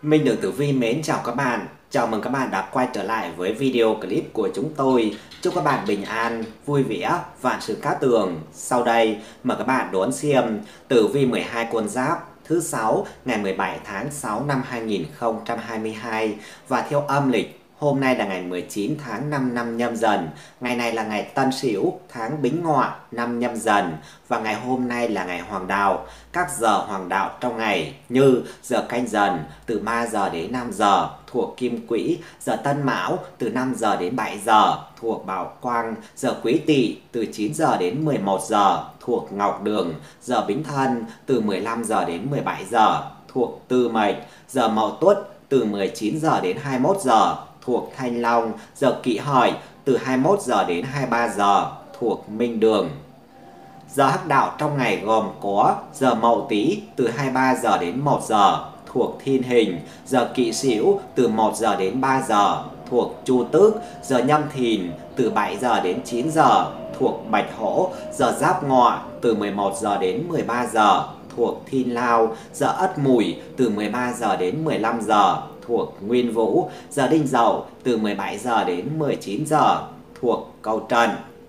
Minh Đường Tử Vi mến chào các bạn. Chào mừng các bạn đã quay trở lại với video clip của chúng tôi. Chúc các bạn bình an, vui vẻ, vạn sự cát tường. Sau đây, mời các bạn đón xem Tử Vi 12 con giáp thứ 6 ngày 17 tháng 6 năm 2022 và theo âm lịch. Hôm nay là ngày 19 tháng 5 năm Nhâm Dần, ngày này là ngày Tân Sửu, tháng Bính Ngọ, năm Nhâm Dần và ngày hôm nay là ngày Hoàng Đạo. Các giờ Hoàng Đạo trong ngày như giờ Canh Dần từ 3 giờ đến 5 giờ thuộc Kim Quỹ, giờ Tân Mão từ 5 giờ đến 7 giờ thuộc Bảo Quang, giờ Quý Tỵ từ 9 giờ đến 11 giờ thuộc Ngọc Đường, giờ Bính Thân từ 15 giờ đến 17 giờ thuộc Tư Mệnh, giờ Mậu Tuất từ 19 giờ đến 21 giờ thuộc Thanh Long, giờ Kỷ Hợi từ 21 giờ đến 23 giờ thuộc Minh Đường. Giờ Hắc Đạo trong ngày gồm có giờ Mậu Tý từ 23 giờ đến 1 giờ thuộc Thiên Hình, giờ Kỷ Sửu từ 1 giờ đến 3 giờ thuộc Chu Tước, giờ Nhâm Thìn từ 7 giờ đến 9 giờ thuộc Bạch Hổ, giờ Giáp Ngọ từ 11 giờ đến 13 giờ thuộc Thiên Lao, giờ Ất Mùi từ 13 giờ đến 15 giờ thuộc Nguyên Vũ, giờ Đinh Dậu từ 17 giờ đến 19 giờ thuộc Cậu Trần.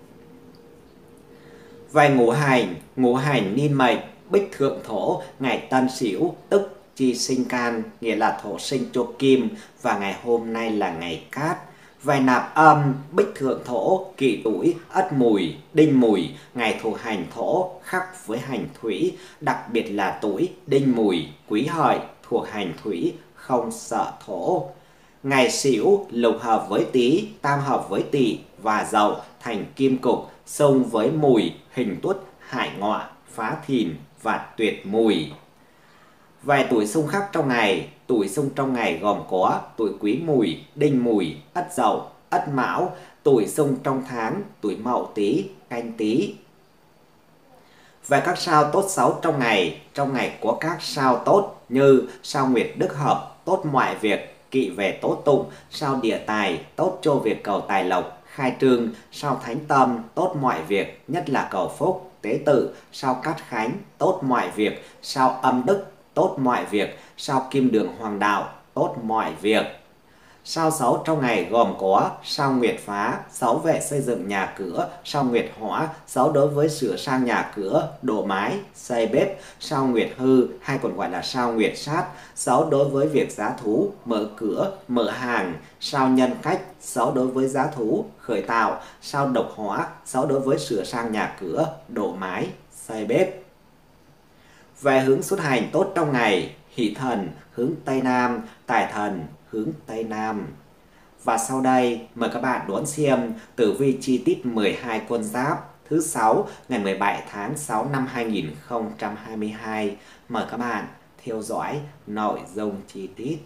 Về ngũ hành niên mệnh Bích Thượng Thổ, ngày Tân Sửu tức chi sinh can, nghĩa là thổ sinh cho kim, và ngày hôm nay là ngày Cát. Về nạp âm Bích Thượng Thổ, Kỷ Tuổi, Ất Mùi, Đinh Mùi, ngày thuộc hành thổ khắc với hành thủy, đặc biệt là tuổi Đinh Mùi, Quý Hợi thuộc hành thủy, không sợ thổ. Ngày Sửu lục hợp với Tý, tam hợp với Tỵ và Dậu thành kim cục, xung với Mùi, hình Tuất, hại Ngọ, phá Thìn và tuyệt Mùi. Vài tuổi xung khắc trong ngày, tuổi xung trong ngày gồm có tuổi Quý Mùi, Đinh Mùi, Ất Dậu, Ất Mão, tuổi xung trong tháng, tuổi Mậu Tý, Canh Tý. Về các sao tốt xấu trong ngày có các sao tốt như sao Nguyệt Đức Hợp, tốt mọi việc, Kỵ về tố tụng, sao Địa Tài, tốt cho việc cầu tài lộc, khai trương, sao Thánh Tâm, tốt mọi việc, nhất là cầu phúc, tế tự, sao Cát Khánh, tốt mọi việc, sao Âm Đức, tốt mọi việc, sao Kim Đường Hoàng Đạo, tốt mọi việc. Sao xấu trong ngày gồm có sao Nguyệt Phá, xấu về xây dựng nhà cửa, sao Nguyệt Hỏa, xấu đối với sửa sang nhà cửa, đổ mái, xây bếp, sao Nguyệt Hư hay còn gọi là sao Nguyệt Sát, xấu đối với việc giá thú, mở cửa, mở hàng, sao Nhân Cách, xấu đối với giá thú, khởi tạo, sao Độc Hỏa, xấu đối với sửa sang nhà cửa, đổ mái, xây bếp. Về hướng xuất hành tốt trong ngày, Hỷ Thần hướng Tây Nam, Tài Thần hướng Tây Nam. Và sau đây mời các bạn đón xem tử vi chi tiết 12 con giáp thứ 6 ngày 17 tháng 6 năm 2022. Mời các bạn theo dõi nội dung chi tiết.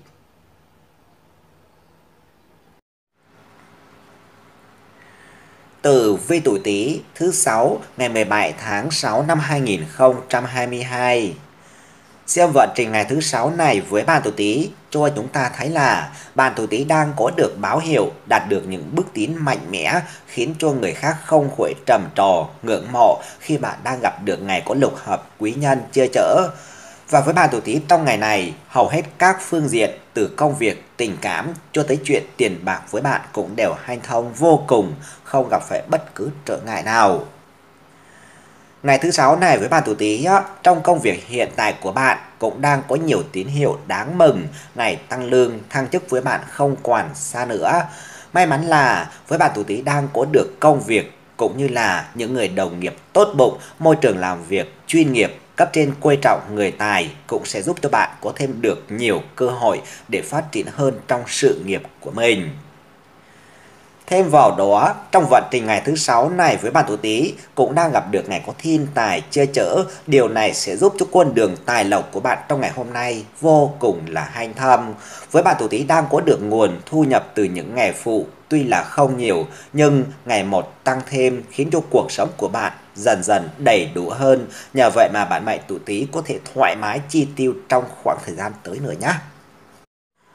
Tử vi tuổi Tý thứ 6 ngày 17 tháng 6 năm 2022. Xem vận trình ngày thứ 6 này với bạn tuổi Tý cho chúng ta thấy là bạn tuổi Tý đang có được báo hiệu đạt được những bước tiến mạnh mẽ, khiến cho người khác không khỏi trầm trồ, ngưỡng mộ khi bạn đang gặp được ngày có lục hợp quý nhân che chở. Và với bạn tuổi Tý trong ngày này, hầu hết các phương diện từ công việc, tình cảm cho tới chuyện tiền bạc với bạn cũng đều hanh thông vô cùng, không gặp phải bất cứ trở ngại nào. Ngày thứ 6 này với bạn tuổi Tý, trong công việc hiện tại của bạn cũng đang có nhiều tín hiệu đáng mừng. Ngày tăng lương, thăng chức với bạn không còn xa nữa. May mắn là với bạn tuổi Tý đang có được công việc cũng như là những người đồng nghiệp tốt bụng, môi trường làm việc chuyên nghiệp, cấp trên coi trọng người tài cũng sẽ giúp cho bạn có thêm được nhiều cơ hội để phát triển hơn trong sự nghiệp của mình. Thêm vào đó, trong vận trình ngày thứ 6 này với bạn tuổi Tý cũng đang gặp được ngày có thiên tài che chở. Điều này sẽ giúp cho con đường tài lộc của bạn trong ngày hôm nay vô cùng là hanh thông. Với bạn tuổi Tý đang có được nguồn thu nhập từ những nghề phụ, tuy là không nhiều nhưng ngày một tăng thêm khiến cho cuộc sống của bạn dần dần đầy đủ hơn. Nhờ vậy mà bạn mệnh tuổi Tý có thể thoải mái chi tiêu trong khoảng thời gian tới nữa nhé.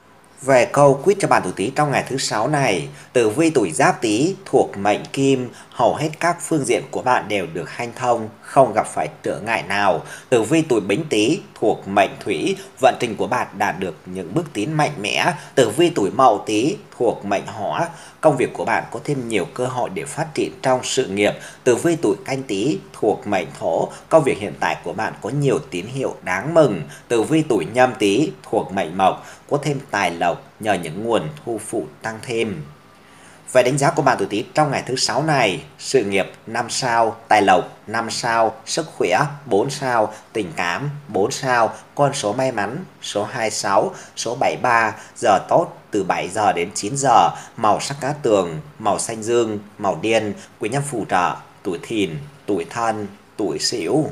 Về câu quyết cho bạn tuổi Tý trong ngày thứ sáu này, tử vi tuổi Giáp Tý thuộc mệnh Kim, hầu hết các phương diện của bạn đều được hanh thông, không gặp phải trở ngại nào. Tử vi tuổi Bính Tý thuộc mệnh Thủy, vận trình của bạn đạt được những bước tiến mạnh mẽ. Tử vi tuổi Mậu Tý thuộc mệnh Hỏa, công việc của bạn có thêm nhiều cơ hội để phát triển trong sự nghiệp. Tử vi tuổi Canh Tý thuộc mệnh Thổ, công việc hiện tại của bạn có nhiều tín hiệu đáng mừng. Tử vi tuổi Nhâm Tý thuộc mệnh Mộc, có thêm tài lộc nhờ những nguồn thu phụ tăng thêm. Về đánh giá của bạn tuổi Tý trong ngày thứ sáu này, sự nghiệp 5 sao, tài lộc 5 sao, sức khỏe 4 sao, tình cảm 4 sao, con số may mắn số 26, số 73, giờ tốt từ 7 giờ đến 9 giờ, màu sắc cát tường, màu xanh dương, màu đen, quý nhân phù trợ, tuổi Thìn, tuổi Thân, tuổi Sửu.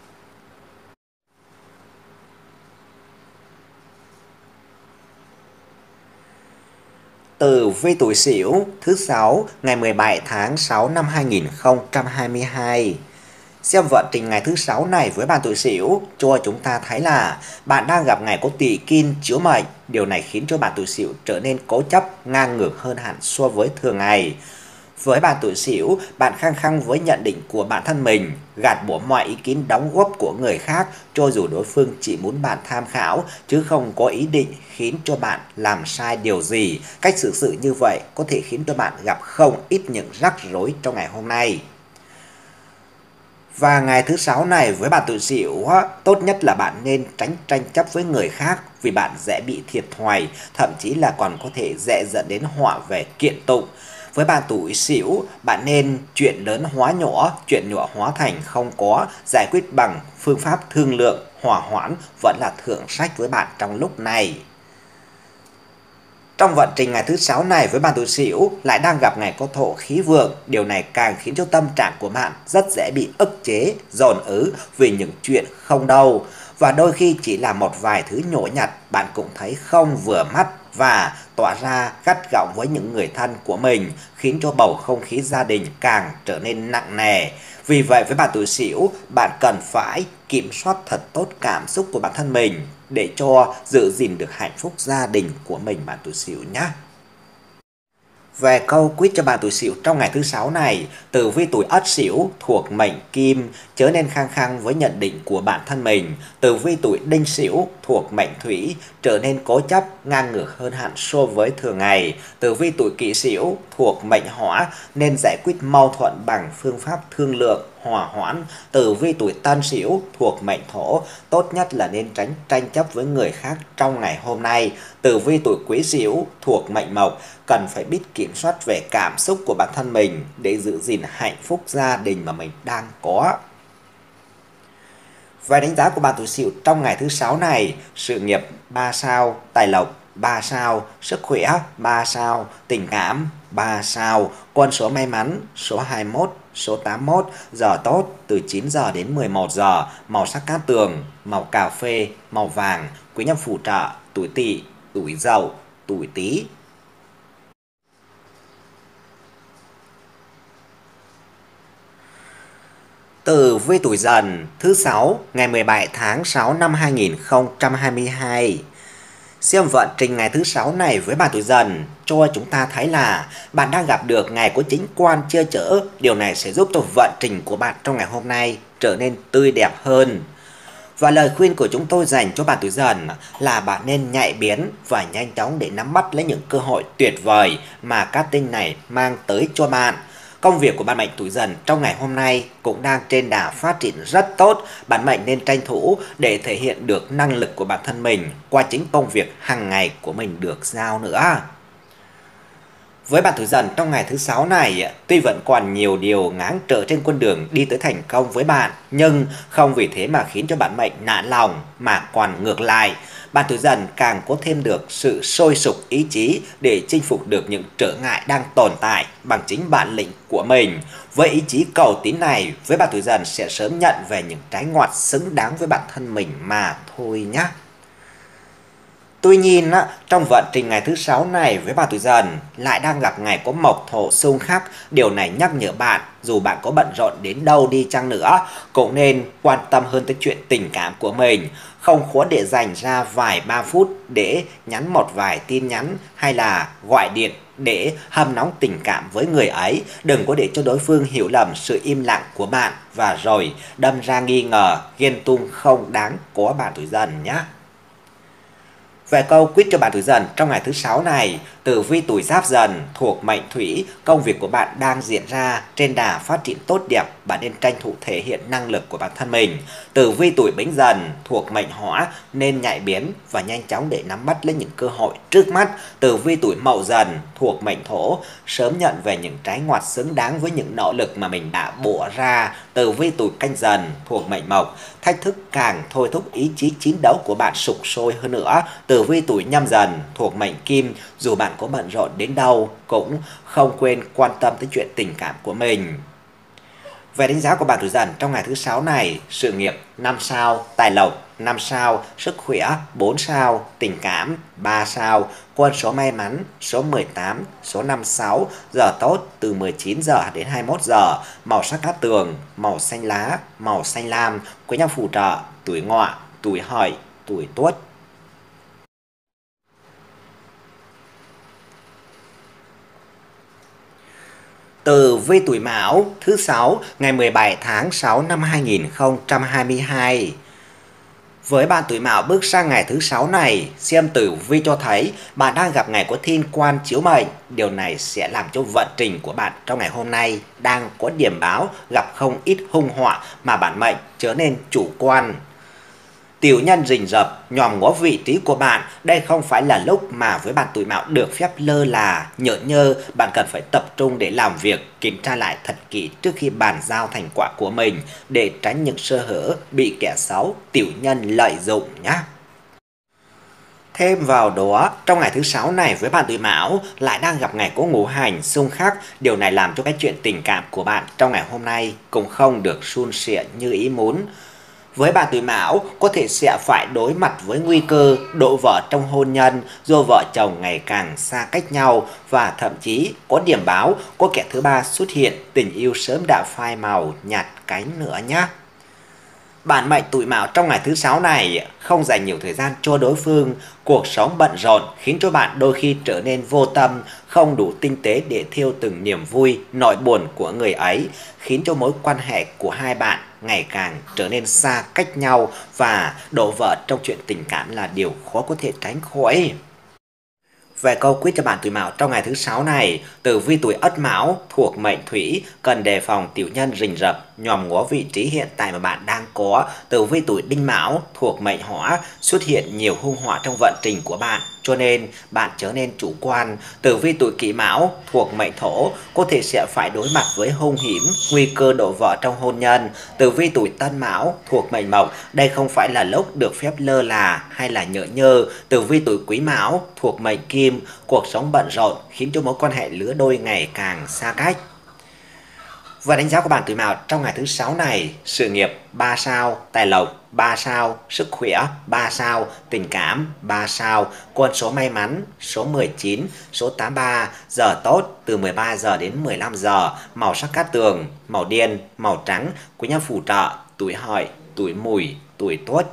Tử vi tuổi Sửu thứ sáu ngày 17 tháng 6 năm 2022. Xem vận trình ngày thứ sáu này với bạn tuổi Sửu cho chúng ta thấy là bạn đang gặp ngày có Tỵ Kim chiếu mệnh. Điều này khiến cho bạn tuổi Sửu trở nên cố chấp, ngang ngược hơn hẳn so với thường ngày. Với bạn tuổi Sửu, bạn khăng khăng với nhận định của bản thân mình, gạt bỏ mọi ý kiến đóng góp của người khác cho dù đối phương chỉ muốn bạn tham khảo chứ không có ý định khiến cho bạn làm sai điều gì. Cách xử sự như vậy có thể khiến cho bạn gặp không ít những rắc rối trong ngày hôm nay. Và ngày thứ sáu này với bạn tuổi Sửu, tốt nhất là bạn nên tránh tranh chấp với người khác vì bạn dễ bị thiệt thòi, thậm chí là còn có thể dễ dẫn đến họa về kiện tụng. Với bạn tuổi Sửu, bạn nên chuyện lớn hóa nhỏ, chuyện nhỏ hóa thành không có, giải quyết bằng phương pháp thương lượng, hòa hoãn vẫn là thượng sách với bạn trong lúc này. Trong vận trình ngày thứ sáu này với bạn tuổi Sửu lại đang gặp ngày có thổ khí vượng, điều này càng khiến cho tâm trạng của bạn rất dễ bị ức chế, dồn ứ vì những chuyện không đâu. Và đôi khi chỉ là một vài thứ nhỏ nhặt bạn cũng thấy không vừa mắt và tỏa ra gắt gỏng với những người thân của mình, khiến cho bầu không khí gia đình càng trở nên nặng nề. Vì vậy với bạn tuổi Sửu, bạn cần phải kiểm soát thật tốt cảm xúc của bản thân mình để cho giữ gìn được hạnh phúc gia đình của mình bạn tuổi Sửu nhé. Về câu quyết cho bạn tuổi Sửu trong ngày thứ sáu này, tử vi tuổi Ất Sửu thuộc mệnh Kim, chớ nên khăng khăng với nhận định của bản thân mình. Tử vi tuổi Đinh Sửu thuộc mệnh Thủy, trở nên cố chấp, ngang ngược hơn hẳn so với thường ngày. Tử vi tuổi Kỷ Sửu thuộc mệnh Hỏa, nên giải quyết mâu thuẫn bằng phương pháp thương lượng, hòa hoãn. Tử vi tuổi Tân Sửu thuộc mệnh Thổ, tốt nhất là nên tránh tranh chấp với người khác trong ngày hôm nay. Tử vi tuổi Quý Sửu thuộc mệnh Mộc, cần phải biết kiểm soát về cảm xúc của bản thân mình để giữ gìn hạnh phúc gia đình mà mình đang có. Về đánh giá của bạn tuổi Sửu trong ngày thứ sáu này, sự nghiệp 3 sao, tài lộc 3 sao, sức khỏe 3 sao, tình cảm 3 sao, con số may mắn số 21, số 81, giờ tốt từ 9 giờ đến 11 giờ, màu sắc cát tường, màu cà phê, màu vàng, quý nhân phù trợ, tuổi Tỵ, tuổi Dậu, tuổi Tý. Tử vi tuổi Dần thứ sáu ngày 17 tháng 6 năm 2022. Xem vận trình ngày thứ sáu này với bạn tuổi Dần cho chúng ta thấy là bạn đang gặp được ngày có chính quan che chở. Điều này sẽ giúp cho vận trình của bạn trong ngày hôm nay trở nên tươi đẹp hơn. Và lời khuyên của chúng tôi dành cho bạn tuổi Dần là bạn nên nhạy bén và nhanh chóng để nắm bắt lấy những cơ hội tuyệt vời mà các tinh này mang tới cho bạn. Công việc của bạn mệnh tuổi Dần trong ngày hôm nay cũng đang trên đà phát triển rất tốt. Bạn mệnh nên tranh thủ để thể hiện được năng lực của bản thân mình qua chính công việc hàng ngày của mình được giao nữa. Với bạn tuổi Dần trong ngày thứ sáu này, tuy vẫn còn nhiều điều ngáng trở trên con đường đi tới thành công với bạn, nhưng không vì thế mà khiến cho bạn mệnh nản lòng, mà còn ngược lại. Bạn tuổi Dần càng có thêm được sự sôi sục ý chí để chinh phục được những trở ngại đang tồn tại bằng chính bản lĩnh của mình. Với ý chí cầu tín này, với bạn tuổi Dần sẽ sớm nhận về những trái ngọt xứng đáng với bản thân mình mà thôi nhé. Tuy nhiên, trong vận trình ngày thứ sáu này với bạn tuổi Dần lại đang gặp ngày có mộc thổ xung khắc. Điều này nhắc nhở bạn, dù bạn có bận rộn đến đâu đi chăng nữa, cũng nên quan tâm hơn tới chuyện tình cảm của mình. Không khó để dành ra vài 3 phút để nhắn một vài tin nhắn hay là gọi điện để hâm nóng tình cảm với người ấy. Đừng có để cho đối phương hiểu lầm sự im lặng của bạn và rồi đâm ra nghi ngờ, ghen tuông không đáng của bạn tuổi Dần nhé. Về câu quyết cho bạn tuổi Dần trong ngày thứ sáu này, tử vi tuổi Giáp Dần thuộc mệnh Thủy, công việc của bạn đang diễn ra trên đà phát triển tốt đẹp, bạn nên tranh thủ thể hiện năng lực của bản thân mình. Tử vi tuổi Bính Dần thuộc mệnh Hỏa nên nhạy bén và nhanh chóng để nắm bắt lấy những cơ hội trước mắt. Tử vi tuổi Mậu Dần thuộc mệnh Thổ, sớm nhận về những trái ngọt xứng đáng với những nỗ lực mà mình đã bỏ ra. Tử vi tuổi Canh Dần thuộc mệnh Mộc, thách thức càng thôi thúc ý chí chiến đấu của bạn sục sôi hơn nữa. Tử vi tuổi Nhâm Dần thuộc mệnh Kim, dù bạn có bận rộn đến đâu cũng không quên quan tâm tới chuyện tình cảm của mình. Về đánh giá của bạn tuổi Dần trong ngày thứ sáu này, sự nghiệp 5 sao, tài lộc 5 sao, sức khỏe 4 sao, tình cảm 3 sao, quân số may mắn số 18, số 56, giờ tốt từ 19 giờ đến 21 giờ, màu sắc cát tường, màu xanh lá, màu xanh lam, quý nhân phù trợ, tuổi Ngọ, tuổi Hợi, tuổi Tuất. Tử vi tuổi Mão thứ sáu ngày 17 tháng 6 năm 2022. Với bạn tuổi Mão bước sang ngày thứ sáu này, xem tử vi cho thấy bạn đang gặp ngày có thiên quan chiếu mệnh. Điều này sẽ làm cho vận trình của bạn trong ngày hôm nay đang có điểm báo gặp không ít hung họa mà bản mệnh trở nên chủ quan. Tiểu nhân rình rập nhòm ngó vị trí của bạn. Đây không phải là lúc mà với bạn tuổi Mão được phép lơ là, nhởn nhơ. Bạn cần phải tập trung để làm việc, kiểm tra lại thật kỹ trước khi bàn giao thành quả của mình để tránh những sơ hở bị kẻ xấu, tiểu nhân lợi dụng nhé. Thêm vào đó, trong ngày thứ sáu này với bạn tuổi Mão lại đang gặp ngày có ngũ hành xung khắc. Điều này làm cho cái chuyện tình cảm của bạn trong ngày hôm nay cũng không được suôn sẻ như ý muốn. Với bạn tuổi Mão có thể sẽ phải đối mặt với nguy cơ đổ vỡ trong hôn nhân do vợ chồng ngày càng xa cách nhau và thậm chí có điểm báo có kẻ thứ ba xuất hiện, tình yêu sớm đã phai màu nhạt cánh nữa nhé. Bản mệnh tuổi Mão trong ngày thứ sáu này không dành nhiều thời gian cho đối phương, cuộc sống bận rộn khiến cho bạn đôi khi trở nên vô tâm, không đủ tinh tế để thiêu từng niềm vui, nỗi buồn của người ấy, khiến cho mối quan hệ của hai bạn ngày càng trở nên xa cách nhau và đổ vỡ trong chuyện tình cảm là điều khó có thể tránh khỏi. Về câu quyết cho bạn tuổi Mão trong ngày thứ sáu này, tử vi tuổi Ất Mão thuộc mệnh Thủy cần đề phòng tiểu nhân rình rập nhòm ngó vị trí hiện tại mà bạn đang có. Tử vi tuổi Đinh Mão thuộc mệnh Hỏa xuất hiện nhiều hung họa trong vận trình của bạn, cho nên bạn trở nên chủ quan. Tử vi tuổi Kỷ Mão thuộc mệnh Thổ có thể sẽ phải đối mặt với hung hiểm, nguy cơ đổ vỡ trong hôn nhân. Tử vi tuổi Tân Mão thuộc mệnh Mộc, đây không phải là lúc được phép lơ là hay là nhởn nhơ. Tử vi tuổi Quý Mão thuộc mệnh Kim, cuộc sống bận rộn khiến cho mối quan hệ lứa đôi ngày càng xa cách. Và đánh giá của bạn tuổi Mão trong ngày thứ sáu này, sự nghiệp 3 sao, tài lộc 3 sao, sức khỏe 3 sao, tình cảm 3 sao, quân số may mắn số 19, số 83, giờ tốt từ 13 giờ đến 15 giờ, màu sắc cát tường, màu đen, màu trắng, quý nhân phù trợ, tuổi Hợi, tuổi Mùi, tuổi Tuất.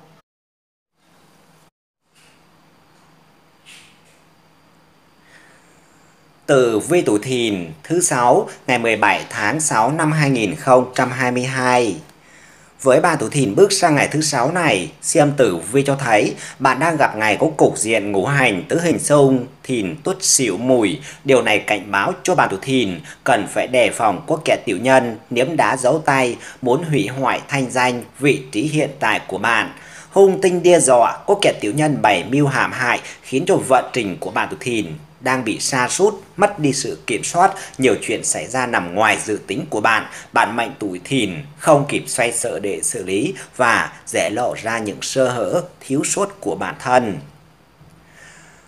Tử vi tuổi Thìn thứ sáu ngày 17 tháng 6 năm 2022. Với bạn tuổi Thìn bước sang ngày thứ sáu này, xem tử vi cho thấy bạn đang gặp ngày có cục diện ngũ hành tứ hình xung Thìn Tuất Sửu Mùi. Điều này cảnh báo cho bạn tuổi Thìn cần phải đề phòng có kẻ tiểu nhân nếm đá giấu tay muốn hủy hoại thanh danh, vị trí hiện tại của bạn. Hung tinh đe dọa, có kẻ tiểu nhân bày mưu hãm hại khiến cho vận trình của bạn tuổi Thìn đang bị sa sút, mất đi sự kiểm soát, nhiều chuyện xảy ra nằm ngoài dự tính của bạn. Bạn mệnh tuổi Thìn không kịp xoay sở để xử lý và dễ lộ ra những sơ hở, thiếu sót của bản thân.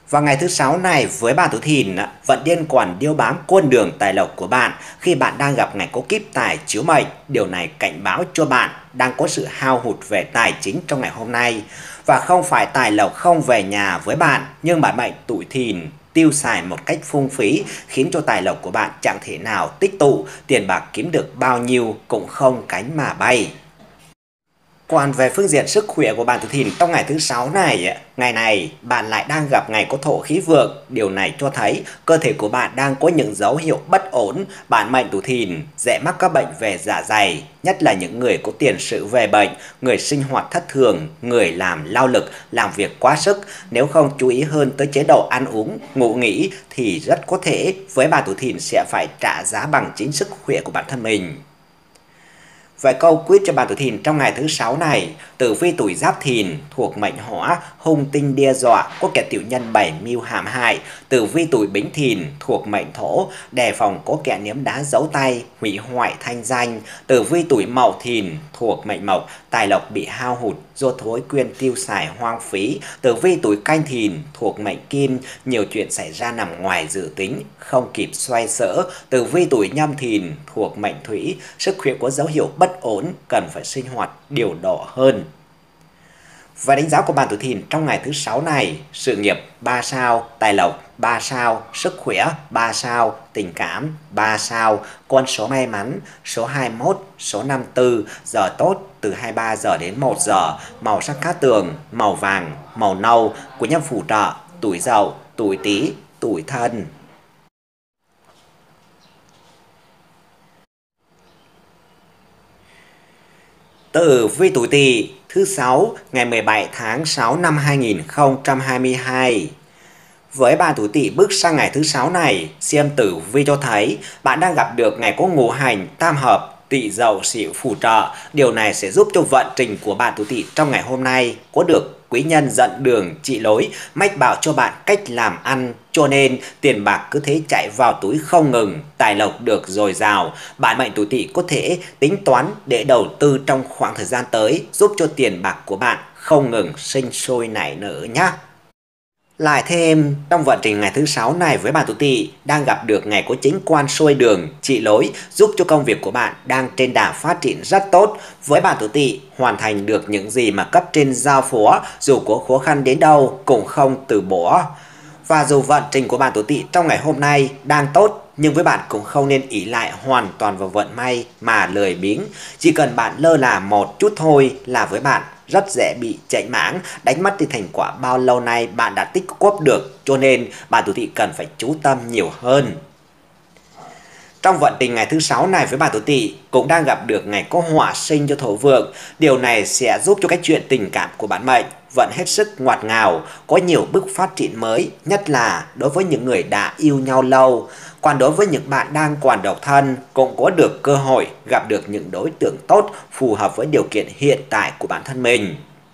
Và ngày thứ sáu này với bạn tuổi Thìn vẫn điên quản điêu bám con đường tài lộc của bạn khi bạn đang gặp ngày có kíp tài chiếu mệnh. Điều này cảnh báo cho bạn đang có sự hao hụt về tài chính trong ngày hôm nay. Và không phải tài lộc không về nhà với bạn, nhưng bản mệnh tuổi Thìn tiêu xài một cách phung phí khiến cho tài lộc của bạn chẳng thể nào tích tụ, tiền bạc kiếm được bao nhiêu cũng không cánh mà bay. Còn về phương diện sức khỏe của bạn tuổi Thìn trong ngày thứ sáu này, ngày này bạn lại đang gặp ngày có thổ khí vượng. Điều này cho thấy cơ thể của bạn đang có những dấu hiệu bất ổn. Bạn mệnh tuổi Thìn dễ mắc các bệnh về dạ dày, nhất là những người có tiền sử về bệnh, người sinh hoạt thất thường, người làm lao lực, làm việc quá sức. Nếu không chú ý hơn tới chế độ ăn uống, ngủ nghỉ thì rất có thể với bạn tuổi Thìn sẽ phải trả giá bằng chính sức khỏe của bản thân mình. Vài câu quyết cho bạn tuổi Thìn trong ngày thứ sáu này: tử vi tuổi Giáp Thìn thuộc mệnh Hỏa, hung tinh đe dọa, có kẻ tiểu nhân bày mưu hãm hại. Tử vi tuổi Bính Thìn thuộc mệnh Thổ, đề phòng có kẻ ném đá giấu tay, hủy hoại thanh danh. Tử vi tuổi Mậu Thìn thuộc mệnh Mộc, tài lộc bị hao hụt do thói quen tiêu xài hoang phí. Tử vi tuổi Canh Thìn thuộc mệnh Kim, nhiều chuyện xảy ra nằm ngoài dự tính, không kịp xoay sở. Tử vi tuổi Nhâm Thìn thuộc mệnh Thủy, sức khỏe có dấu hiệu bất ổn, cần phải sinh hoạt điều độ hơn. Và đánh giá của bạn tuổi Thìn trong ngày thứ sáu này: sự nghiệp 3 sao, tài lộc 3 sao, sức khỏe 3 sao, tình cảm 3 sao, con số may mắn số 21, số 54, giờ tốt từ 23 giờ đến 1 giờ, màu sắc cát tường, màu vàng, màu nâu, của nhân phù trợ tuổi Dậu, tuổi Tý, tuổi Thân. Tử vi tuổi Tỵ thứ sáu ngày 17 tháng 6 năm 2022. Với bạn tuổi Tỵ bước sang ngày thứ sáu này, xem tử vi cho thấy bạn đang gặp được ngày có ngũ hành tam hợp Tỵ Dậu Sửu phù trợ. Điều này sẽ giúp cho vận trình của bạn tuổi Tỵ trong ngày hôm nay có được quý nhân dẫn đường chỉ lối, mách bảo cho bạn cách làm ăn, cho nên tiền bạc cứ thế chạy vào túi không ngừng, tài lộc được dồi dào. Bạn mệnh tuổi Tỵ có thể tính toán để đầu tư trong khoảng thời gian tới, giúp cho tiền bạc của bạn không ngừng sinh sôi nảy nở nhé. Lại thêm, trong vận trình ngày thứ sáu này với bạn tuổi Tỵ đang gặp được ngày có chính quan xuôi đường chỉ lối, giúp cho công việc của bạn đang trên đà phát triển rất tốt. Với bạn tuổi Tỵ, hoàn thành được những gì mà cấp trên giao phó, dù có khó khăn đến đâu cũng không từ bỏ. Và dù vận trình của bạn tuổi Tỵ trong ngày hôm nay đang tốt, nhưng với bạn cũng không nên ỷ lại hoàn toàn vào vận may mà lười biếng. Chỉ cần bạn lơ là một chút thôi là với bạn rất dễ bị chạy mảng, đánh mất đi thành quả bao lâu nay bạn đã tích góp được, cho nên bạn tuổi Tỵ cần phải chú tâm nhiều hơn. Trong vận trình ngày thứ sáu này với bạn tuổi Tỵ cũng đang gặp được ngày có hỏa sinh cho thổ vượng. Điều này sẽ giúp cho cái chuyện tình cảm của bạn mệnh vẫn hết sức ngọt ngào, có nhiều bước phát triển mới, nhất là đối với những người đã yêu nhau lâu. Còn đối với những bạn đang còn độc thân cũng có được cơ hội gặp được những đối tượng tốt phù hợp với điều kiện hiện tại của bản thân mình.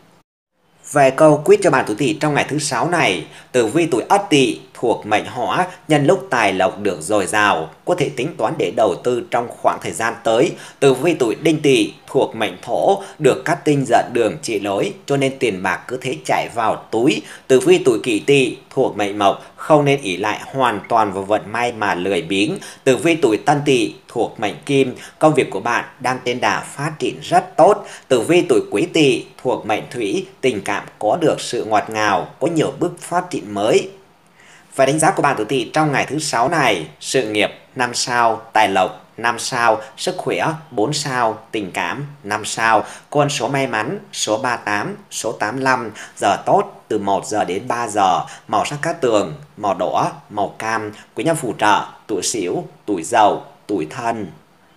Về câu quyết cho bạn tuổi Tỵ trong ngày thứ sáu này: tử vi tuổi Ất Tỵ thuộc mệnh Hỏa, nhân lúc tài lộc được dồi dào, có thể tính toán để đầu tư trong khoảng thời gian tới. Tử vi tuổi Đinh Tỵ thuộc mệnh Thổ, được các tinh dẫn đường chỉ lối, cho nên tiền bạc cứ thế chạy vào túi. Tử vi tuổi Kỷ Tỵ thuộc mệnh Mộc, không nên ỷ lại hoàn toàn vào vận may mà lười biếng. Tử vi tuổi Tân Tỵ thuộc mệnh Kim, công việc của bạn đang trên đà phát triển rất tốt. Tử vi tuổi Quý Tỵ thuộc mệnh Thủy, tình cảm có được sự ngọt ngào, có nhiều bước phát triển mới. Và đánh giá của bạn tuổi Tỵ trong ngày thứ sáu này: sự nghiệp 5 sao, tài lộc 5 sao, sức khỏe 4 sao, tình cảm 5 sao, con số may mắn số 38, số 85, giờ tốt từ 1 giờ đến 3 giờ, màu sắc cát tường, màu đỏ, màu cam, quý nhân phù trợ tuổi Sửu, tuổi Dậu, tuổi Thân.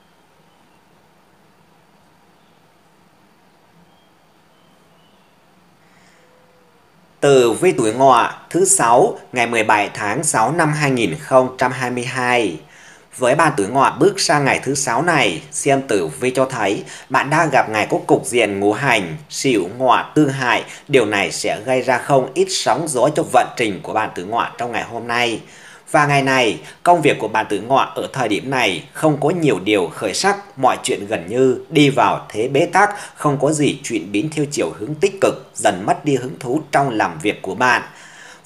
Tử vi tuổi Ngọ thứ sáu ngày 17 tháng 6 năm 2022. Với bạn tuổi Ngọ bước sang ngày thứ sáu này, xem tử vi cho thấy bạn đang gặp ngày có cục diện ngũ hành Sửu Ngọ tương hại. Điều này sẽ gây ra không ít sóng gió cho vận trình của bạn tuổi Ngọ trong ngày hôm nay. Và ngày này, công việc của bạn tuổi Ngọ ở thời điểm này không có nhiều điều khởi sắc, mọi chuyện gần như đi vào thế bế tắc, không có gì chuyển biến theo chiều hướng tích cực, dần mất đi hứng thú trong làm việc của bạn.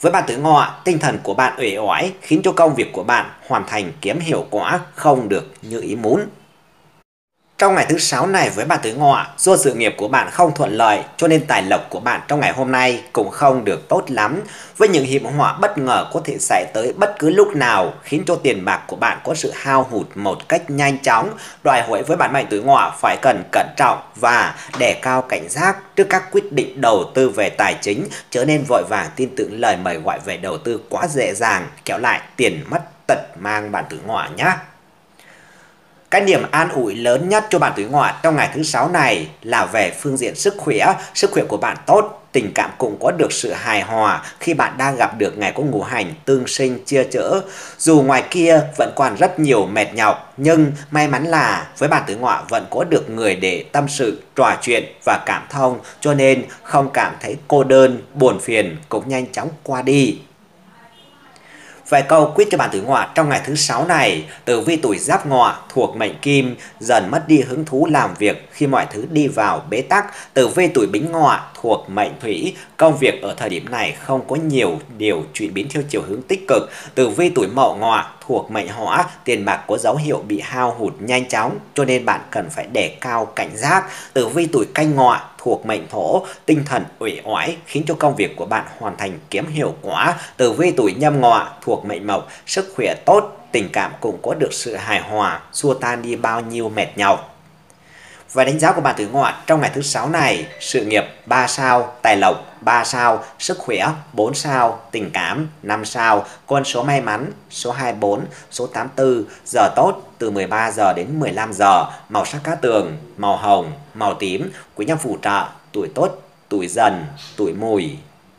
Với bạn tuổi Ngọ, tinh thần của bạn uể oải khiến cho công việc của bạn hoàn thành kém hiệu quả, không được như ý muốn. Trong ngày thứ Sáu này với bạn tuổi Ngọ, do sự nghiệp của bạn không thuận lợi cho nên tài lộc của bạn trong ngày hôm nay cũng không được tốt lắm. Với những hiểm họa bất ngờ có thể xảy tới bất cứ lúc nào khiến cho tiền bạc của bạn có sự hao hụt một cách nhanh chóng. Đòi hỏi với bạn mệnh tuổi Ngọ phải cần cẩn trọng và đề cao cảnh giác trước các quyết định đầu tư về tài chính, chớ nên vội vàng tin tưởng lời mời gọi về đầu tư quá dễ dàng, kéo lại tiền mất tật mang bạn tuổi Ngọ nhé. Cái niềm an ủi lớn nhất cho bạn tuổi Ngọ trong ngày thứ Sáu này là về phương diện sức khỏe. Sức khỏe của bạn tốt, tình cảm cũng có được sự hài hòa khi bạn đang gặp được ngày có ngũ hành tương sinh chia chở. Dù ngoài kia vẫn còn rất nhiều mệt nhọc, nhưng may mắn là với bạn tuổi Ngọ vẫn có được người để tâm sự, trò chuyện và cảm thông, cho nên không cảm thấy cô đơn, buồn phiền cũng nhanh chóng qua đi. Vài câu quyết cho bạn tuổi Ngọ trong ngày thứ Sáu này: tử vi tuổi Giáp Ngọ thuộc mệnh Kim dần mất đi hứng thú làm việc khi mọi thứ đi vào bế tắc. Tử vi tuổi Bính Ngọ thuộc mệnh Thủy, công việc ở thời điểm này không có nhiều điều chuyển biến theo chiều hướng tích cực. Tử vi tuổi Mậu Ngọ thuộc mệnh Hỏa, tiền bạc có dấu hiệu bị hao hụt nhanh chóng, cho nên bạn cần phải đề cao cảnh giác. Tử vi tuổi Canh Ngọ thuộc mệnh Thổ, tinh thần uể oải khiến cho công việc của bạn hoàn thành kém hiệu quả. Tử vi tuổi Nhâm Ngọ thuộc mệnh Mộc, sức khỏe tốt, tình cảm cũng có được sự hài hòa, xua tan đi bao nhiêu mệt nhọc. Và đánh giá của bạn tuổi Ngọ trong ngày thứ Sáu này: sự nghiệp 3 sao, tài lộc 3 sao, sức khỏe 4 sao, tình cảm 5 sao, con số may mắn số 24, số 84, giờ tốt từ 13 giờ đến 15 giờ, màu sắc cát tường, màu hồng, màu tím, quý nhân phù trợ, tuổi tốt, tuổi Dần, tuổi Mùi.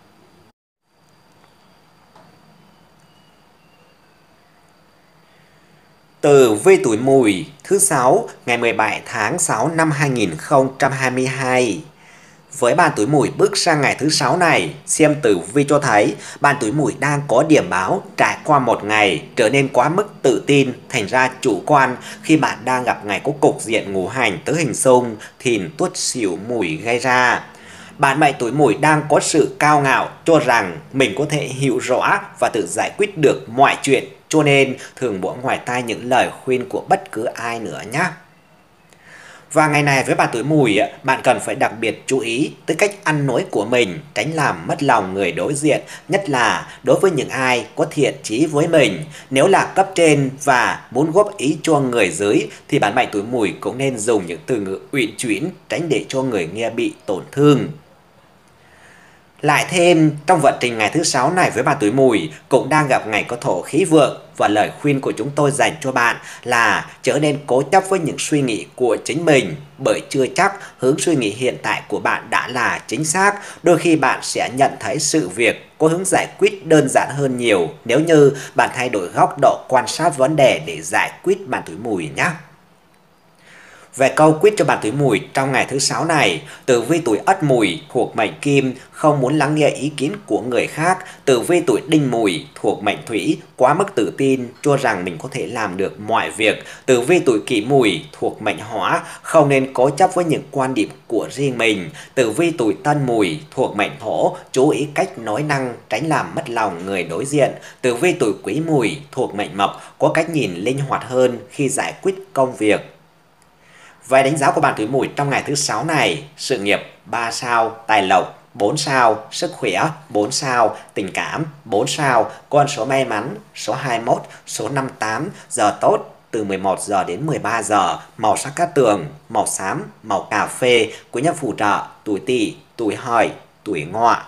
Tử vi tuổi Mùi thứ Sáu ngày 17 tháng 6 năm 2022. Với bạn tuổi Mùi bước sang ngày thứ Sáu này, xem tử vi cho thấy bạn tuổi Mùi đang có điểm báo trải qua một ngày trở nên quá mức tự tin, thành ra chủ quan khi bạn đang gặp ngày có cục diện ngũ hành tứ hình xung, Thìn Tuất Sửu Mùi gây ra. Bạn mệnh tuổi Mùi đang có sự cao ngạo cho rằng mình có thể hiểu rõ và tự giải quyết được mọi chuyện, cho nên thường bỏ ngoài tai những lời khuyên của bất cứ ai nữa nhé. Và ngày này với bạn tuổi Mùi, bạn cần phải đặc biệt chú ý tới cách ăn nói của mình, tránh làm mất lòng người đối diện, nhất là đối với những ai có thiện chí với mình. Nếu là cấp trên và muốn góp ý cho người dưới thì bạn mệnh tuổi Mùi cũng nên dùng những từ ngữ uyển chuyển, tránh để cho người nghe bị tổn thương. Lại thêm, trong vận trình ngày thứ Sáu này với bạn tuổi Mùi cũng đang gặp ngày có thổ khí vượng, và lời khuyên của chúng tôi dành cho bạn là trở nên cố chấp với những suy nghĩ của chính mình, bởi chưa chắc hướng suy nghĩ hiện tại của bạn đã là chính xác. Đôi khi bạn sẽ nhận thấy sự việc có hướng giải quyết đơn giản hơn nhiều nếu như bạn thay đổi góc độ quan sát vấn đề để giải quyết bạn tuổi Mùi nhé. Về câu quyết cho bạn tuổi Mùi trong ngày thứ Sáu này: tử vi tuổi Ất Mùi thuộc mệnh Kim, không muốn lắng nghe ý kiến của người khác. Tử vi tuổi Đinh Mùi thuộc mệnh Thủy, quá mức tự tin, cho rằng mình có thể làm được mọi việc. Tử vi tuổi Kỷ Mùi thuộc mệnh Hỏa, không nên cố chấp với những quan điểm của riêng mình. Tử vi tuổi Tân Mùi thuộc mệnh Thổ, chú ý cách nói năng, tránh làm mất lòng người đối diện. Tử vi tuổi Quý Mùi thuộc mệnh Mộc, có cách nhìn linh hoạt hơn khi giải quyết công việc. Về đánh giá của bạn tuổi Mùi trong ngày thứ Sáu này: sự nghiệp 3 sao, tài lộc 4 sao, sức khỏe 4 sao, tình cảm 4 sao, con số may mắn số 21, số 58, giờ tốt từ 11 giờ đến 13 giờ, màu sắc cát tường, màu xám, màu cà phê, quý nhân phù trợ, tuổi Tỵ, tuổi Hợi, tuổi Ngọ.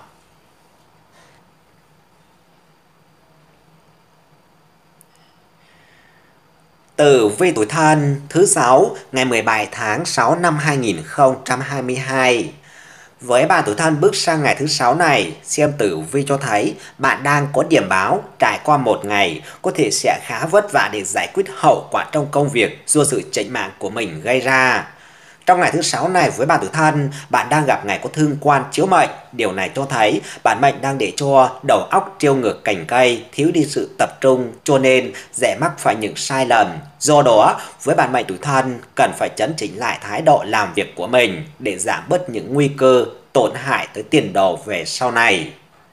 Tử vi tuổi Thân thứ Sáu ngày 17 tháng 6 năm 2022. Với bạn tuổi Thân bước sang ngày thứ Sáu này, xem tử vi cho thấy bạn đang có điểm báo trải qua một ngày có thể sẽ khá vất vả để giải quyết hậu quả trong công việc do sự chểnh mảng của mình gây ra. Trong ngày thứ Sáu này với bạn tuổi Thân, bạn đang gặp ngày có thương quan chiếu mệnh. Điều này cho thấy bản mệnh đang để cho đầu óc trêu ngược cành cây, thiếu đi sự tập trung, cho nên dễ mắc phải những sai lầm. Do đó, với bản mệnh tuổi Thân cần phải chấn chỉnh lại thái độ làm việc của mình để giảm bớt những nguy cơ tổn hại tới tiền đồ về sau này.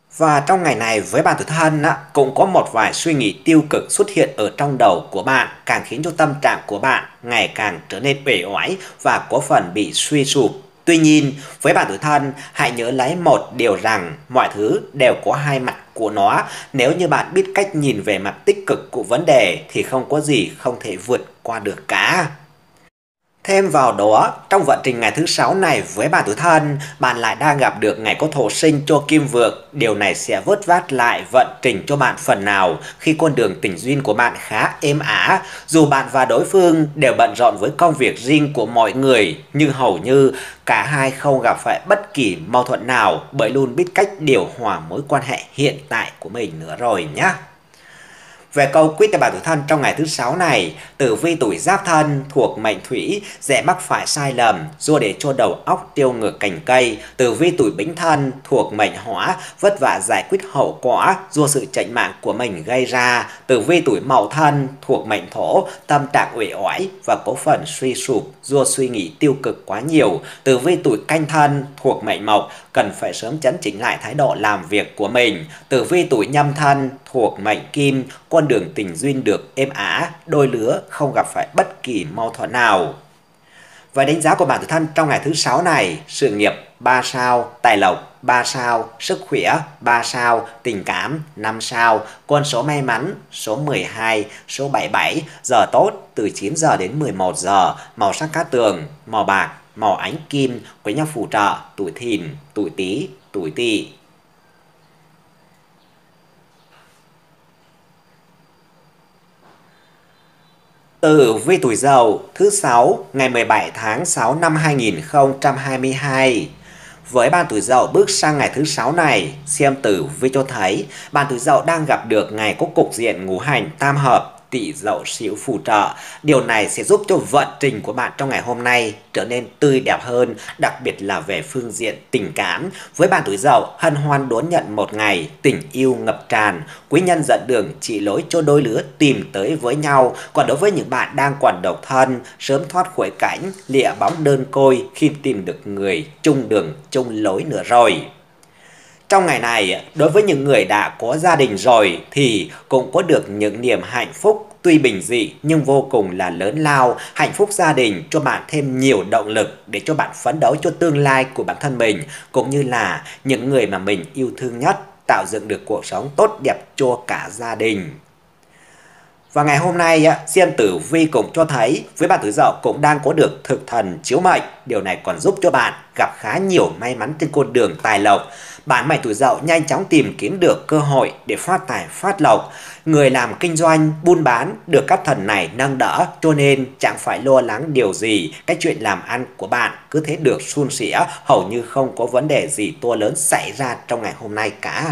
Và trong ngày này với bạn tuổi Thân cũng có một vài suy nghĩ tiêu cực xuất hiện ở trong đầu của bạn, càng khiến cho tâm trạng của bạn ngày càng trở nên uể oải và có phần bị suy sụp. Tuy nhiên, với bạn tuổi Thân, hãy nhớ lấy một điều rằng mọi thứ đều có hai mặt của nó. Nếu như bạn biết cách nhìn về mặt tích cực của vấn đề thì không có gì không thể vượt qua được cả. Thêm vào đó, trong vận trình ngày thứ 6 này với bạn tuổi Thân, bạn lại đang gặp được ngày có thổ sinh cho kim vượng. Điều này sẽ vớt vát lại vận trình cho bạn phần nào khi con đường tình duyên của bạn khá êm ả. Dù bạn và đối phương đều bận rộn với công việc riêng của mọi người, nhưng hầu như cả hai không gặp phải bất kỳ mâu thuẫn nào bởi luôn biết cách điều hòa mối quan hệ hiện tại của mình nữa rồi nhé. Về câu quyết cho bạn tuổi Thân trong ngày thứ 6 này, tử vi tuổi Giáp Thân thuộc mệnh Thủy dễ mắc phải sai lầm do để cho đầu óc tiêu ngược cành cây. Tử vi tuổi Bính Thân thuộc mệnh Hỏa vất vả giải quyết hậu quả do sự chạnh mạng của mình gây ra. Tử vi tuổi Mậu Thân thuộc mệnh Thổ tâm trạng uể oải và có phần suy sụp do suy nghĩ tiêu cực quá nhiều. Tử vi tuổi Canh Thân thuộc mệnh Mộc cần phải sớm chấn chỉnh lại thái độ làm việc của mình. Tử vi tuổi Nhâm Thân thuộc mệnh Kim, con đường tình duyên được êm ả, đôi lứa không gặp phải bất kỳ mâu thuẫn nào. Và đánh giá của bạn tuổi Thân trong ngày thứ 6 này: sự nghiệp 3 sao, tài lộc 3 sao, sức khỏe 3 sao, tình cảm 5 sao, con số may mắn số 12, số 77, giờ tốt từ 9 giờ đến 11 giờ, màu sắc cát tường, màu bạc, màu ánh kim, quý nhân phù trợ tuổi Thìn, tuổi Tý, tuổi Tỵ. Tử vi tuổi Dậu thứ 6 ngày 17 tháng 6 năm 2022. Với bạn tuổi Dậu bước sang ngày thứ 6 này, xem tử vi cho thấy bạn tuổi Dậu đang gặp được ngày có cục diện ngũ hành tam hợp, Tỵ Dậu Sửu phù trợ. Điều này sẽ giúp cho vận trình của bạn trong ngày hôm nay trở nên tươi đẹp hơn, đặc biệt là về phương diện tình cảm. Với bạn tuổi Dậu, hân hoan đón nhận một ngày tình yêu ngập tràn, quý nhân dẫn đường chỉ lối cho đôi lứa tìm tới với nhau. Còn đối với những bạn đang còn độc thân, sớm thoát khỏi cảnh lìa bóng đơn côi khi tìm được người chung đường chung lối nữa rồi. Trong ngày này, đối với những người đã có gia đình rồi thì cũng có được những niềm hạnh phúc tuy bình dị nhưng vô cùng là lớn lao. Hạnh phúc gia đình cho bạn thêm nhiều động lực để cho bạn phấn đấu cho tương lai của bản thân mình, cũng như là những người mà mình yêu thương nhất, tạo dựng được cuộc sống tốt đẹp cho cả gia đình. Và ngày hôm nay, xem tử vi cũng cho thấy với bạn tuổi Dậu cũng đang có được thực thần chiếu mệnh. Điều này còn giúp cho bạn gặp khá nhiều may mắn trên con đường tài lộc. Bạn mệnh tuổi Dậu nhanh chóng tìm kiếm được cơ hội để phát tài phát lộc. Người làm kinh doanh, buôn bán được các thần này nâng đỡ, cho nên chẳng phải lo lắng điều gì. Cái chuyện làm ăn của bạn cứ thế được suôn sẻ, hầu như không có vấn đề gì to lớn xảy ra trong ngày hôm nay cả.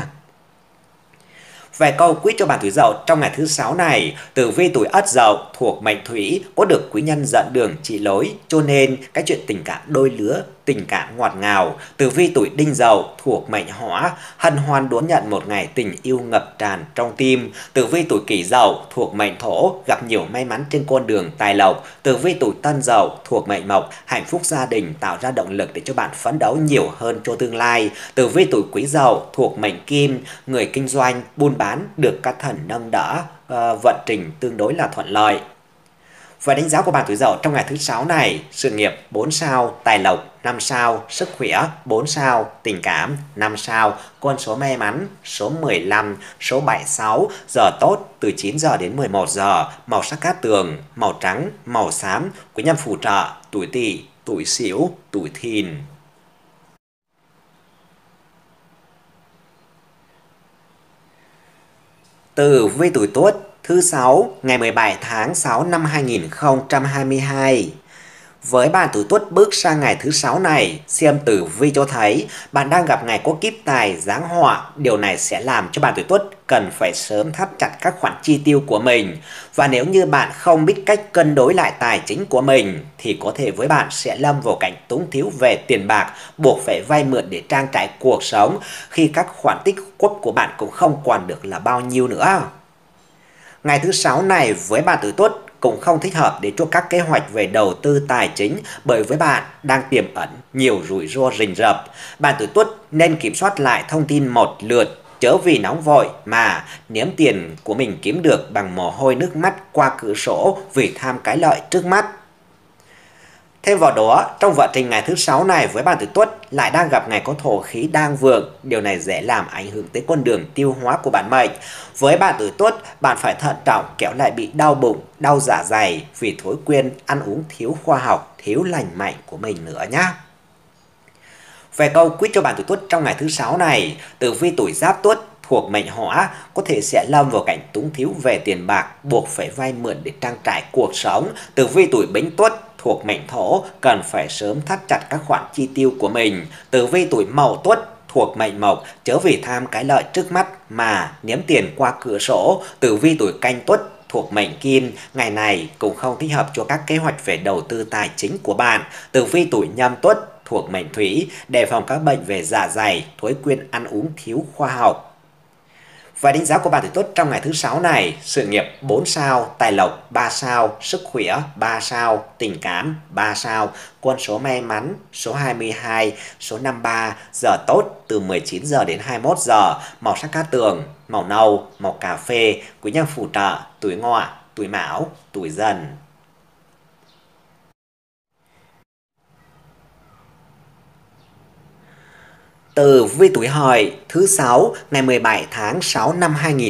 Về câu quyết cho bạn tuổi Dậu trong ngày thứ 6 này, tử vi tuổi Ất Dậu thuộc mệnh Thủy có được quý nhân dẫn đường chỉ lối, cho nên cái chuyện tình cảm đôi lứa, tình cảm ngọt ngào. Tử vi tuổi Đinh Dậu thuộc mệnh Hỏa, hân hoan đón nhận một ngày tình yêu ngập tràn trong tim. Tử vi tuổi Kỷ Dậu thuộc mệnh Thổ, gặp nhiều may mắn trên con đường tài lộc. Tử vi tuổi Tân Dậu thuộc mệnh Mộc, hạnh phúc gia đình tạo ra động lực để cho bạn phấn đấu nhiều hơn cho tương lai. Tử vi tuổi Quý Dậu thuộc mệnh Kim, người kinh doanh, buôn bán được các thần nâng đỡ, vận trình tương đối là thuận lợi. Và đánh giá của bạn tuổi Dậu trong ngày thứ 6 này: sự nghiệp 4 sao, tài lộc 5 sao, sức khỏe 4 sao, tình cảm 5 sao, con số may mắn số 15, số 76, giờ tốt từ 9 giờ đến 11 giờ, màu sắc cát tường, màu trắng, màu xám, quý nhân phù trợ tuổi Tỵ, tuổi Sửu, tuổi Thìn. Tử vi tuổi Tuất thứ 6 ngày 17 tháng 6 năm 2022. Với bạn tuổi Tuất bước sang ngày thứ 6 này, xem tử vi cho thấy bạn đang gặp ngày có kiếp tài giáng họa. Điều này sẽ làm cho bạn tuổi Tuất cần phải sớm thắt chặt các khoản chi tiêu của mình. Và nếu như bạn không biết cách cân đối lại tài chính của mình thì có thể với bạn sẽ lâm vào cảnh túng thiếu về tiền bạc, buộc phải vay mượn để trang trải cuộc sống khi các khoản tích góp của bạn cũng không còn được là bao nhiêu nữa. Ngày thứ 6 này với bạn tuổi Tuất cũng không thích hợp để cho các kế hoạch về đầu tư tài chính, bởi với bạn đang tiềm ẩn nhiều rủi ro rình rập. Bạn tuổi Tuất nên kiểm soát lại thông tin một lượt chớ vì nóng vội mà ném tiền của mình kiếm được bằng mồ hôi nước mắt qua cửa sổ vì tham cái lợi trước mắt. Thêm vào đó, trong vận trình ngày thứ 6 này với bạn Tuổi Tuất lại đang gặp ngày có thổ khí đang vượng, điều này dễ làm ảnh hưởng tới con đường tiêu hóa của bản mệnh. Với bạn Tuổi Tuất, bạn phải thận trọng kéo lại bị đau bụng, đau dạ dày vì thói quen ăn uống thiếu khoa học, thiếu lành mạnh của mình nữa nhé. Về câu quyết cho bạn Tuổi Tuất trong ngày thứ 6 này, tử vi tuổi Giáp Tuất thuộc mệnh Hỏa có thể sẽ lâm vào cảnh túng thiếu về tiền bạc, buộc phải vay mượn để trang trải cuộc sống. Tử vi tuổi Bính Tuất thuộc mệnh Thổ cần phải sớm thắt chặt các khoản chi tiêu của mình. Tử vi tuổi Mậu Tuất thuộc mệnh Mộc chớ vì tham cái lợi trước mắt mà ném tiền qua cửa sổ. Tử vi tuổi Canh Tuất thuộc mệnh Kim ngày này cũng không thích hợp cho các kế hoạch về đầu tư tài chính của bạn. Tử vi tuổi Nhâm Tuất thuộc mệnh Thủy đề phòng các bệnh về dạ dày, thói quen ăn uống thiếu khoa học. Và đánh giá của bạn Tuổi Tuất trong ngày thứ 6 này: sự nghiệp 4 sao, tài lộc 3 sao, sức khỏe 3 sao, tình cảm 3 sao, quân số may mắn số 22, số 53, giờ tốt từ 19 giờ đến 21 giờ, màu sắc cát tường, màu nâu, màu cà phê, quý nhân phù trợ, tuổi Ngọ, tuổi Mão, tuổi Dần. Tử vi tuổi Hợi thứ 6 ngày 17 tháng 6 năm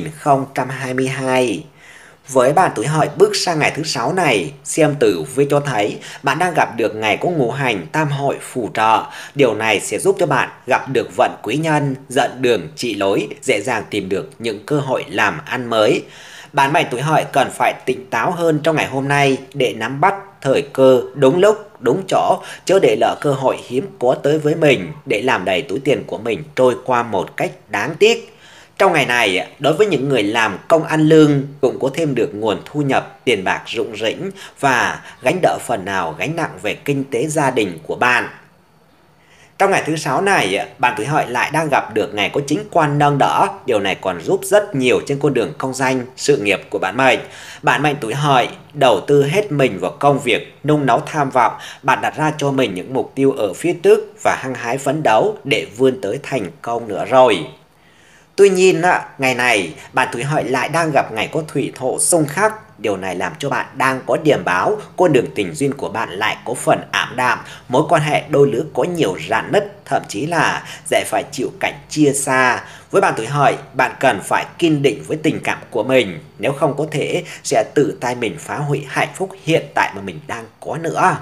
2022. Với bạn tuổi Hợi bước sang ngày thứ 6 này, xem tử vi cho thấy bạn đang gặp được ngày có ngũ hành tam hội phù trợ. Điều này sẽ giúp cho bạn gặp được vận quý nhân, dẫn đường trị lối, dễ dàng tìm được những cơ hội làm ăn mới. Bạn mệnh tuổi Hợi cần phải tỉnh táo hơn trong ngày hôm nay để nắm bắt thời cơ đúng lúc, đúng chỗ, chớ để lỡ cơ hội hiếm có tới với mình để làm đầy túi tiền của mình trôi qua một cách đáng tiếc. Trong ngày này, đối với những người làm công ăn lương cũng có thêm được nguồn thu nhập tiền bạc rủng rỉnh và gánh đỡ phần nào gánh nặng về kinh tế gia đình của bạn. Trong ngày thứ 6 này, bạn tuổi Hợi lại đang gặp được ngày có chính quan nâng đỡ. Điều này còn giúp rất nhiều trên con đường công danh, sự nghiệp của bạn mệnh. Bạn mệnh tuổi Hợi đầu tư hết mình vào công việc, nung nấu tham vọng. Bạn đặt ra cho mình những mục tiêu ở phía trước và hăng hái phấn đấu để vươn tới thành công nữa rồi. Tuy nhiên, ngày này, bạn tuổi Hợi lại đang gặp ngày có thủy thổ xung khắc. Điều này làm cho bạn đang có điểm báo con đường tình duyên của bạn lại có phần ảm đạm, mối quan hệ đôi lứa có nhiều rạn nứt, thậm chí là sẽ phải chịu cảnh chia xa. Với bạn tuổi Hợi, bạn cần phải kiên định với tình cảm của mình, nếu không có thể sẽ tự tay mình phá hủy hạnh phúc hiện tại mà mình đang có nữa.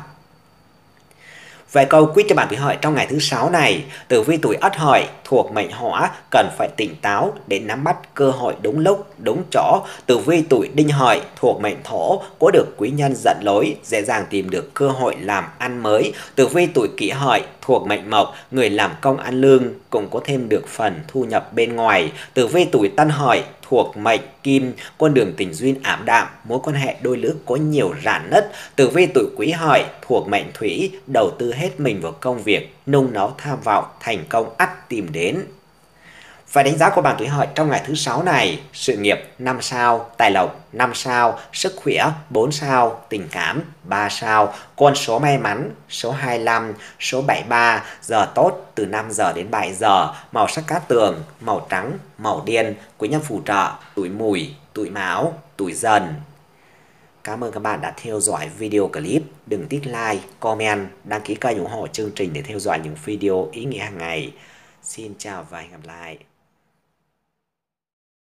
Về câu quyết cho bạn tuổi Hợi trong ngày thứ 6 này, tử vi tuổi Ất Hợi thuộc mệnh Hỏa cần phải tỉnh táo để nắm bắt cơ hội đúng lúc, đúng chỗ. Tử vi tuổi Đinh Hợi thuộc mệnh Thổ có được quý nhân dẫn lối, dễ dàng tìm được cơ hội làm ăn mới. Tử vi tuổi Kỷ Hợi thuộc mệnh Mộc, người làm công ăn lương cũng có thêm được phần thu nhập bên ngoài. Tử vi tuổi Tân Hợi thuộc mệnh Kim, con đường tình duyên ảm đạm, mối quan hệ đôi lứa có nhiều rạn nứt. Tử vi tuổi Quý Hợi thuộc mệnh Thủy, đầu tư hết mình vào công việc, nung nấu tham vọng, thành công ắt tìm đến. Và đánh giá của bạn tuổi Hợi trong ngày thứ 6 này: sự nghiệp 5 sao, tài lộc 5 sao, sức khỏe 4 sao, tình cảm 3 sao, con số may mắn số 25, số 73, giờ tốt từ 5 giờ đến 7 giờ, màu sắc cát tường, màu trắng, màu đen, quý nhân phù trợ, tuổi Mùi, tuổi Mão, tuổi Dần. Cảm ơn các bạn đã theo dõi video clip. Đừng tiếc like, comment, đăng ký kênh ủng hộ chương trình để theo dõi những video ý nghĩa hàng ngày. Xin chào và hẹn gặp lại.